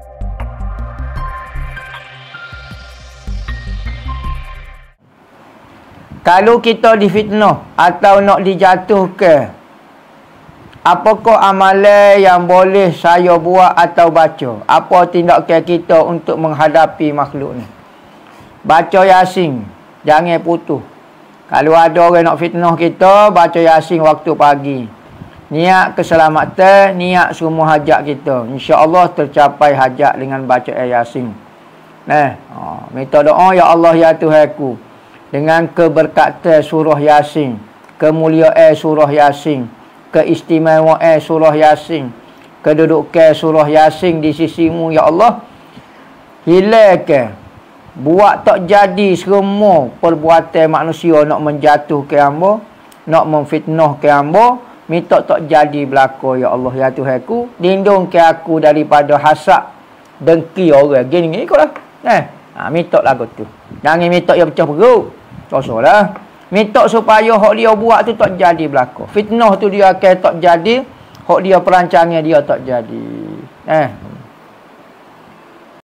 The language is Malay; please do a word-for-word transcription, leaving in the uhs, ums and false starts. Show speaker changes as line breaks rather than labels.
Kalau kita difitnah atau nak dijatuhkan, apakah amalan yang boleh saya buat atau baca? Apa tindakan kita untuk menghadapi makhluk ni? Baca Yasin, jangan putus. Kalau ada orang nak fitnah kita, baca Yasin waktu pagi. Niat keselamatan, niat semua hajat kita. InsyaAllah tercapai hajat dengan baca Yasin. Nah, ha, minta doa, ya Allah ya Tuhanku, dengan keberkatan surah Yasin, kemuliaan surah Yasin, keistimewaan surah Yasin, kedudukan surah Yasin di sisimu, ya Allah, hilangkan, buat tak jadi semua perbuatan manusia nak menjatuhkan hamba, nak memfitnahkan hamba, minta tak jadi berlaku, ya Allah ya Tuhanku, lindungkan aku daripada hasad, dengki orang gini gini ikutlah. Eh, ha, minta lagu tu. Jangan minta yang pecah perut. Sosolah. Minta supaya hak dia buat tu tak jadi berlaku. Fitnah tu dia akan tak jadi, hak dia perancangan dia tak jadi. Eh,